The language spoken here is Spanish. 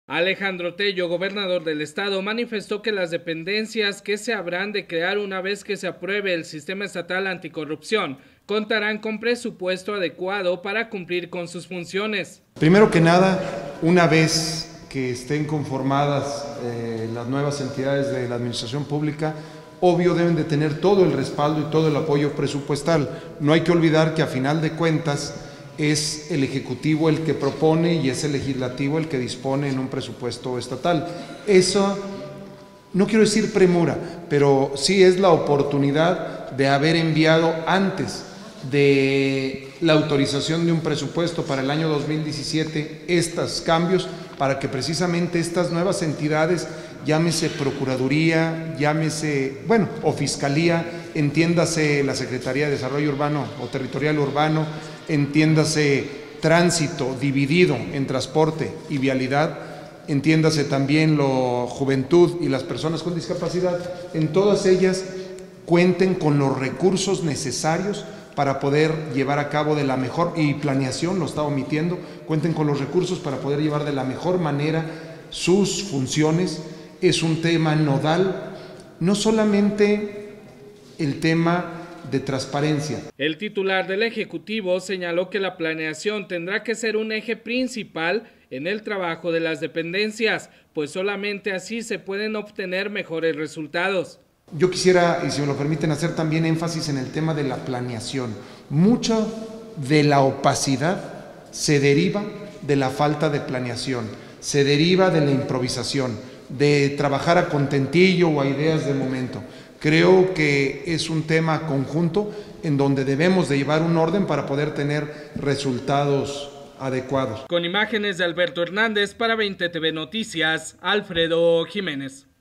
Alejandro Tello, gobernador del estado, manifestó que las dependencias que se habrán de crear una vez que se apruebe el sistema estatal anticorrupción contarán con presupuesto adecuado para cumplir con sus funciones. Primero que nada, una vez que estén conformadas las nuevas entidades de la administración pública, obvio deben de tener todo el respaldo y todo el apoyo presupuestal. No hay que olvidar que a final de cuentas es el Ejecutivo el que propone y es el Legislativo el que dispone en un presupuesto estatal. Eso, no quiero decir premura, pero sí es la oportunidad de haber enviado antes de la autorización de un presupuesto para el año 2017 estos cambios para que precisamente estas nuevas entidades, llámese Procuraduría, llámese, o Fiscalía, entiéndase la Secretaría de Desarrollo Urbano o Territorial Urbano, entiéndase Tránsito dividido en transporte y vialidad, entiéndase también la juventud y las personas con discapacidad, en todas ellas cuenten con los recursos necesarios para poder llevar a cabo de la mejor, y planeación lo está omitiendo, cuenten con los recursos para poder llevar de la mejor manera sus funciones. Es un tema nodal, no solamente el tema de transparencia. El titular del Ejecutivo señaló que la planeación tendrá que ser un eje principal en el trabajo de las dependencias, pues solamente así se pueden obtener mejores resultados. Yo quisiera, y si me lo permiten, hacer también énfasis en el tema de la planeación. Mucha de la opacidad se deriva de la falta de planeación, se deriva de la improvisación, de trabajar a contentillo o a ideas de momento. Creo que es un tema conjunto en donde debemos de llevar un orden para poder tener resultados adecuados. Con imágenes de Alberto Hernández para 20 TV Noticias, Alfredo Jiménez.